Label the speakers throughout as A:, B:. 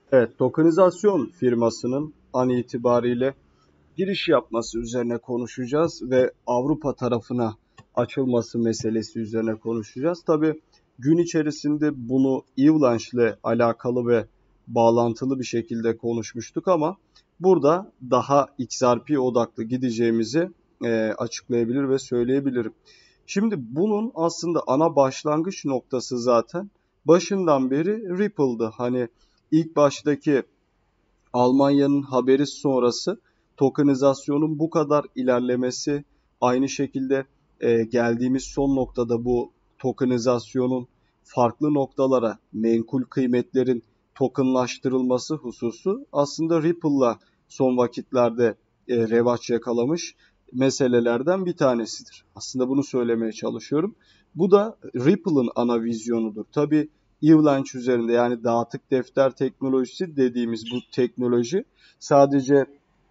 A: Evet, tokenizasyon firmasının an itibariyle giriş yapması üzerine konuşacağız ve Avrupa tarafına açılması meselesi üzerine konuşacağız. Tabii gün içerisinde bunu Avalanche ile alakalı ve bağlantılı bir şekilde konuşmuştuk ama burada daha XRP odaklı gideceğimizi açıklayabilir ve söyleyebilirim. Şimdi bunun aslında ana başlangıç noktası zaten başından beri Ripple'dı. Hani ilk baştaki Almanya'nın haberi sonrası tokenizasyonun bu kadar ilerlemesi, aynı şekilde geldiğimiz son noktada bu tokenizasyonun farklı noktalara menkul kıymetlerin tokenlaştırılması hususu aslında Ripple'la son vakitlerde revaç yakalamış meselelerden bir tanesidir. Aslında bunu söylemeye çalışıyorum. Bu da Ripple'ın ana vizyonudur. Tabii Avalanche üzerinde, yani dağıtık defter teknolojisi dediğimiz bu teknoloji sadece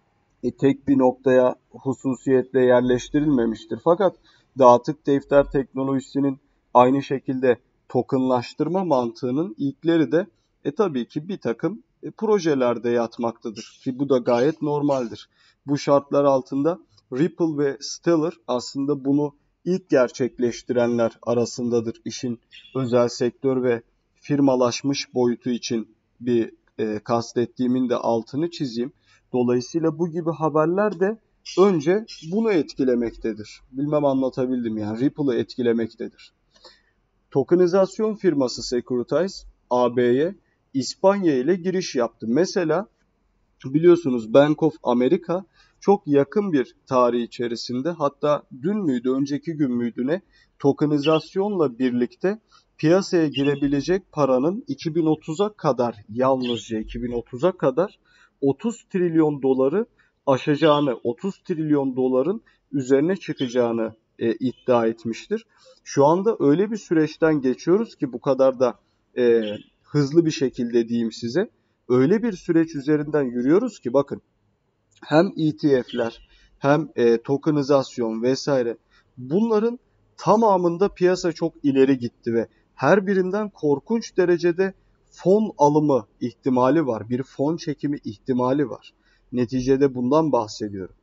A: tek bir noktaya hususiyetle yerleştirilmemiştir. Fakat dağıtık defter teknolojisinin aynı şekilde tokenlaştırma mantığının ilkleri de tabii ki bir takım projelerde yatmaktadır. Ki bu da gayet normaldir. Bu şartlar altında Ripple ve Stellar aslında bunu ilk gerçekleştirenler arasındadır. İşin özel sektör ve firmalaşmış boyutu için bir kastettiğimin de altını çizeyim. Dolayısıyla bu gibi haberler de önce bunu etkilemektedir. Bilmem anlatabildim, yani Ripple'ı etkilemektedir. Tokenizasyon firması Securitize AB'ye İspanya ile giriş yaptı. Mesela biliyorsunuz Bank of America çok yakın bir tarih içerisinde, hatta dün müydü önceki gün müydü ne, tokenizasyonla birlikte piyasaya girebilecek paranın 2030'a kadar, yalnızca 2030'a kadar 30 trilyon doları aşacağını, 30 trilyon doların üzerine çıkacağını iddia etmiştir. Şu anda öyle bir süreçten geçiyoruz ki, bu kadar da hızlı bir şekilde diyeyim size, öyle bir süreç üzerinden yürüyoruz ki bakın, hem ETF'ler hem tokenizasyon vesaire, bunların tamamında piyasa çok ileri gitti ve her birinden korkunç derecede fon alımı ihtimali var. Bir fon çekimi ihtimali var. Neticede bundan bahsediyorum.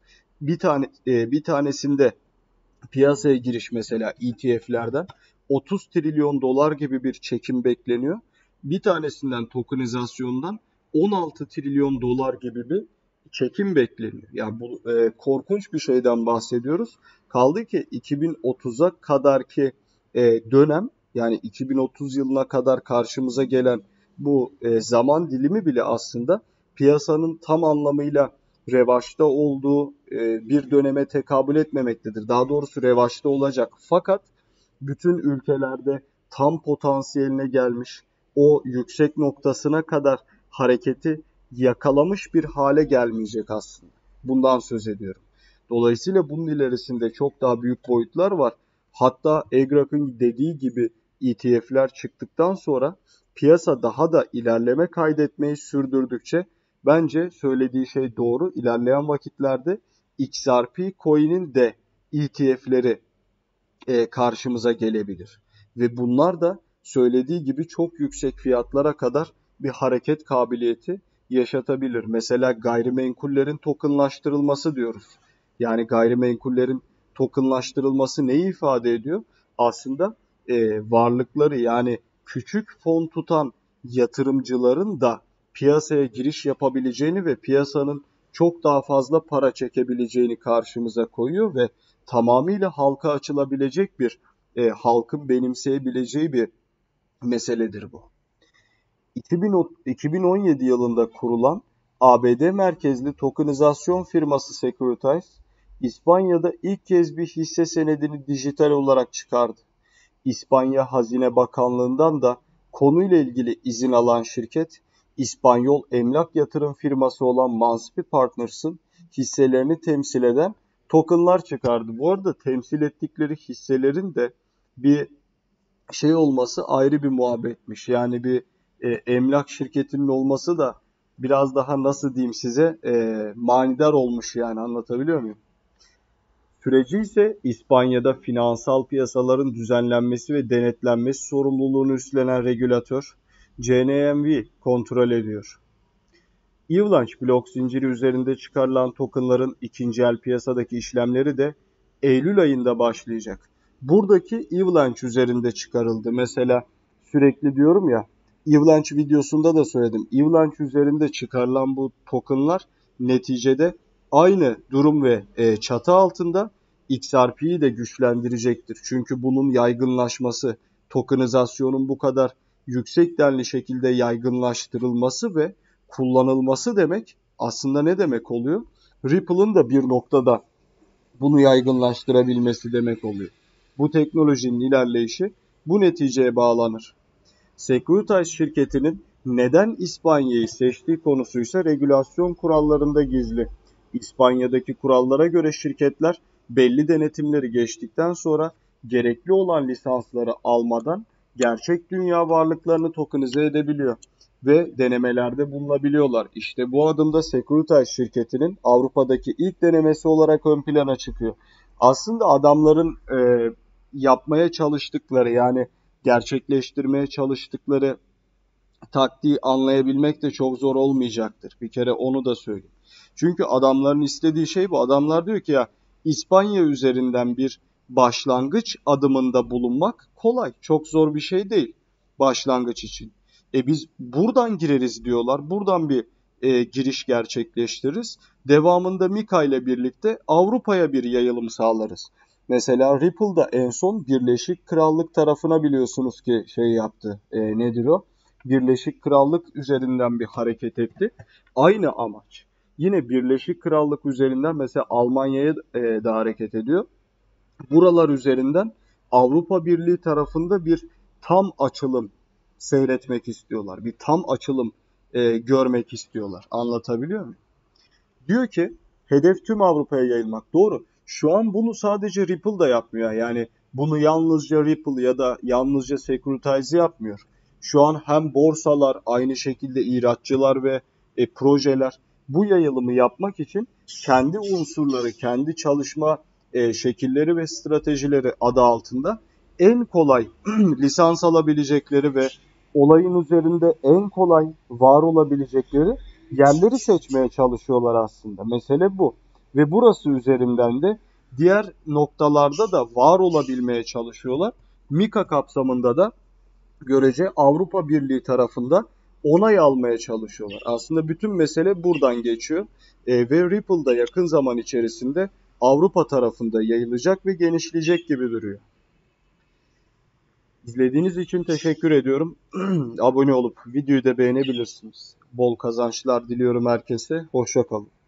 A: Bir tanesinde piyasaya giriş, mesela ETF'lerden 30 trilyon dolar gibi bir çekim bekleniyor. Bir tanesinden, tokenizasyondan 16 trilyon dolar gibi bir çekim bekleniyor. Yani bu korkunç bir şeyden bahsediyoruz. Kaldı ki 2030'a kadarki dönem, yani 2030 yılına kadar karşımıza gelen bu zaman dilimi bile aslında piyasanın tam anlamıyla revaçta olduğu bir döneme tekabül etmemektedir. Daha doğrusu revaçta olacak. Fakat bütün ülkelerde tam potansiyeline gelmiş, o yüksek noktasına kadar hareketi yakalamış bir hale gelmeyecek aslında. Bundan söz ediyorum. Dolayısıyla bunun ilerisinde çok daha büyük boyutlar var. Hatta Egrak'ın dediği gibi ETF'ler çıktıktan sonra piyasa daha da ilerleme kaydetmeyi sürdürdükçe, bence söylediği şey doğru. İlerleyen vakitlerde XRP coin'in de ETF'leri karşımıza gelebilir. Ve bunlar da söylediği gibi çok yüksek fiyatlara kadar bir hareket kabiliyeti yaşatabilir. Mesela gayrimenkullerin tokenlaştırılması diyoruz. Yani gayrimenkullerin tokenlaştırılması neyi ifade ediyor? Aslında varlıkları, yani küçük fon tutan yatırımcıların da piyasaya giriş yapabileceğini ve piyasanın çok daha fazla para çekebileceğini karşımıza koyuyor ve tamamıyla halka açılabilecek bir, halkın benimseyebileceği bir meseledir bu. 2017 yılında kurulan ABD merkezli tokenizasyon firması Securitize, İspanya'da ilk kez bir hisse senedini dijital olarak çıkardı. İspanya Hazine Bakanlığı'ndan da konuyla ilgili izin alan şirket, İspanyol emlak yatırım firması olan Manspi Partners'ın hisselerini temsil eden tokenlar çıkardı. Bu arada temsil ettikleri hisselerin de bir şey olması ayrı bir muhabbetmiş. Yani bir emlak şirketinin olması da biraz daha, nasıl diyeyim size, manidar olmuş, yani anlatabiliyor muyum? Süreci ise İspanya'da finansal piyasaların düzenlenmesi ve denetlenmesi sorumluluğunu üstlenen regülatör CNMV kontrol ediyor. Avalanche blok zinciri üzerinde çıkarılan tokenların ikinci el piyasadaki işlemleri de Eylül ayında başlayacak. Buradaki Avalanche üzerinde çıkarıldı. Mesela sürekli diyorum ya, Avalanche videosunda da söyledim. Avalanche üzerinde çıkarılan bu tokenlar neticede aynı durum ve çatı altında XRP'yi de güçlendirecektir. Çünkü bunun yaygınlaşması, tokenizasyonun bu kadar yüksek denli şekilde yaygınlaştırılması ve kullanılması demek aslında ne demek oluyor? Ripple'ın da bir noktada bunu yaygınlaştırabilmesi demek oluyor. Bu teknolojinin ilerleyişi bu neticeye bağlanır. Securitas şirketinin neden İspanya'yı seçtiği konusu ise regülasyon kurallarında gizli. İspanya'daki kurallara göre şirketler belli denetimleri geçtikten sonra gerekli olan lisansları almadan gerçek dünya varlıklarını tokenize edebiliyor ve denemelerde bulunabiliyorlar. İşte bu adımda Securitas şirketinin Avrupa'daki ilk denemesi olarak ön plana çıkıyor. Aslında adamların yapmaya çalıştıkları, yani gerçekleştirmeye çalıştıkları taktiği anlayabilmek de çok zor olmayacaktır. Bir kere onu da söyleyeyim. Çünkü adamların istediği şey bu. Adamlar diyor ki ya, İspanya üzerinden bir başlangıç adımında bulunmak kolay. Çok zor bir şey değil başlangıç için. Biz buradan gireriz diyorlar. Buradan bir giriş gerçekleştiririz. Devamında Mika ile birlikte Avrupa'ya bir yayılım sağlarız. Mesela Ripple'da en son Birleşik Krallık tarafına biliyorsunuz ki şey yaptı. Nedir o? Birleşik Krallık üzerinden bir hareket etti. Aynı amaç. Yine Birleşik Krallık üzerinden mesela Almanya'ya da hareket ediyor. Buralar üzerinden Avrupa Birliği tarafında bir tam açılım seyretmek istiyorlar. Bir tam açılım görmek istiyorlar. Anlatabiliyor muyum? Diyor ki hedef tüm Avrupa'ya yayılmak. Doğru. Şu an bunu sadece Ripple da yapmıyor. Yani bunu yalnızca Ripple ya da yalnızca Securitize yapmıyor. Şu an hem borsalar, aynı şekilde ihraççılar ve projeler bu yayılımı yapmak için kendi unsurları, kendi çalışma şekilleri ve stratejileri adı altında en kolay lisans alabilecekleri ve olayın üzerinde en kolay var olabilecekleri yerleri seçmeye çalışıyorlar aslında. Mesele bu. Ve burası üzerinden de diğer noktalarda da var olabilmeye çalışıyorlar. Mika kapsamında da görece Avrupa Birliği tarafında onay almaya çalışıyorlar. Aslında bütün mesele buradan geçiyor. Ve Ripple da yakın zaman içerisinde Avrupa tarafında yayılacak ve genişleyecek gibi duruyor. İzlediğiniz için teşekkür ediyorum. Abone olup videoyu da beğenebilirsiniz. Bol kazançlar diliyorum herkese. Hoşça kalın.